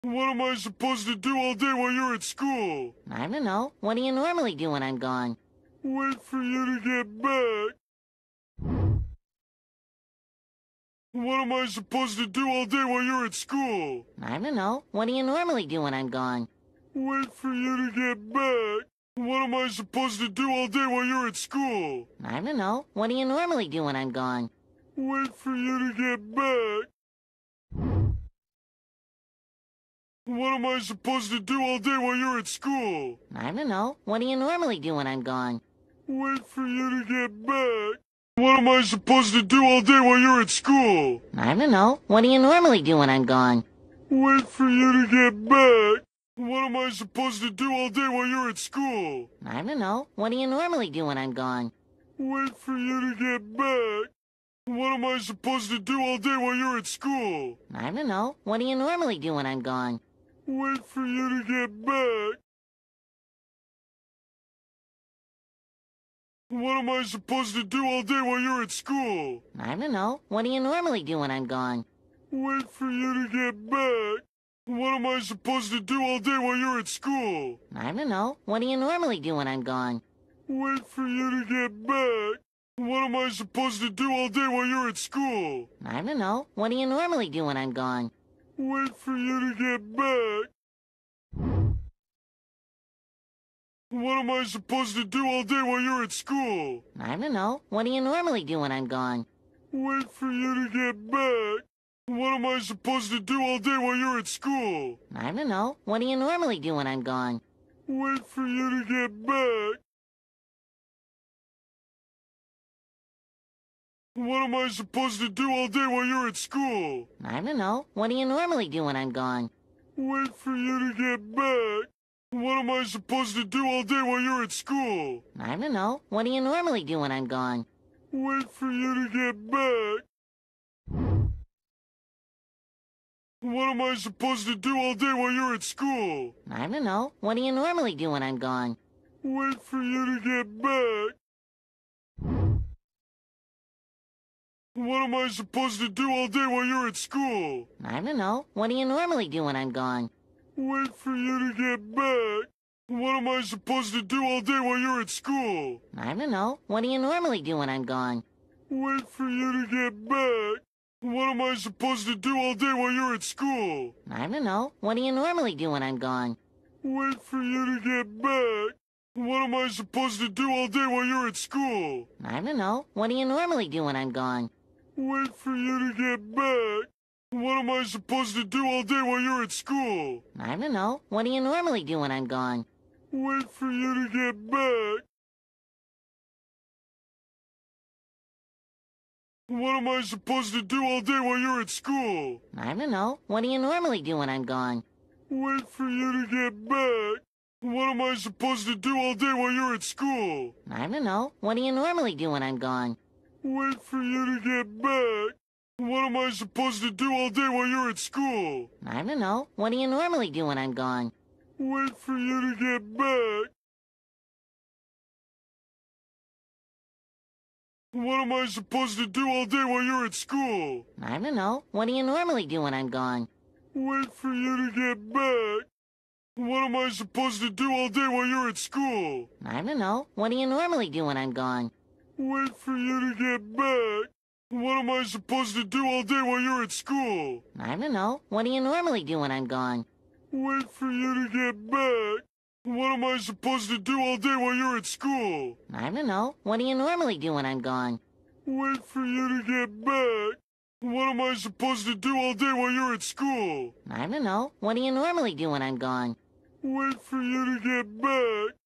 What am I supposed to do all day while you're at school? I don't know. What do you normally do when I'm gone? Wait for you to get back. What am I supposed to do all day while you're at school? I don't know. What do you normally do when I'm gone? Wait for you to get back. What am I supposed to do all day while you're at school? I don't know. What do you normally do when I'm gone? Wait for you to get back. What am I supposed to do all day while you're at school? I don't know. What do you normally do when I'm gone? Wait for you to get back. What am I supposed to do all day while you're at school? I don't know. What do you normally do when I'm gone? Wait for you to get back. What am I supposed to do all day while you're at school? I don't know. What do you normally do when I'm gone? Wait for you to get back. What am I supposed to do all day while you're at school? I don't know. What do you normally do when I'm gone? Wait for you to get back. What am I supposed to do all day while you're at school? I don't know. What do you normally do when I'm gone? Wait for you to get back. What am I supposed to do all day while you're at school? I don't know. What do you normally do when I'm gone? Wait for you to get back. What am I supposed to do all day while you're at school? I don't know. What do you normally do when I'm gone? Wait for you to get back. What am I supposed to do all day while you're at school? I don't know. What do you normally do when I'm gone? Wait for you to get back. What am I supposed to do all day while you're at school? I don't know. What do you normally do when I'm gone? Wait for you to get back. What am I supposed to do all day while you're at school? I don't know. What do you normally do when I'm gone? Wait for you to get back. What am I supposed to do all day while you're at school? I don't know. What do you normally do when I'm gone? Wait for you to get back. What am I supposed to do all day while you're at school? I don't know. What do you normally do when I'm gone? Wait for you to get back. What am I supposed to do all day while you're at school? I don't know. What do you normally do when I'm gone? Wait for you to get back. What am I supposed to do all day while you're at school? I don't know. What do you normally do when I'm gone? Wait for you to get back. What am I supposed to do all day while you're at school? I don't know. What do you normally do when I'm gone? Wait for you to get back. What am I supposed to do all day while you're at school? I don't know. What do you normally do when I'm gone? Wait for you to get back. What am I supposed to do all day while you're at school? I don't know. What do you normally do when I'm gone? Wait for you to get back. What am I supposed to do all day while you're at school? I don't know. What do you normally do when I'm gone? Wait for you to get back. What am I supposed to do all day while you're at school? I don't know. What do you normally do when I'm gone? Wait for you to get back. What am I supposed to do all day while you're at school? I don't know. What do you normally do when I'm gone? Wait for you to get back. What am I supposed to do all day while you're at school? I don't know. What do you normally do when I'm gone? Wait for you to get back. What am I supposed to do all day while you're at school? I don't know. What do you normally do when I'm gone? Wait for you to get back. What am I supposed to do all day while you're at school? I don't know. What do you normally do when I'm gone? Wait for you to get back. What am I supposed to do all day while you're at school? I don't know. What do you normally do when I'm gone? Wait for you to get back. What am I supposed to do all day while you're at school? I don't know. What do you normally do when I'm gone? Wait for you to get back.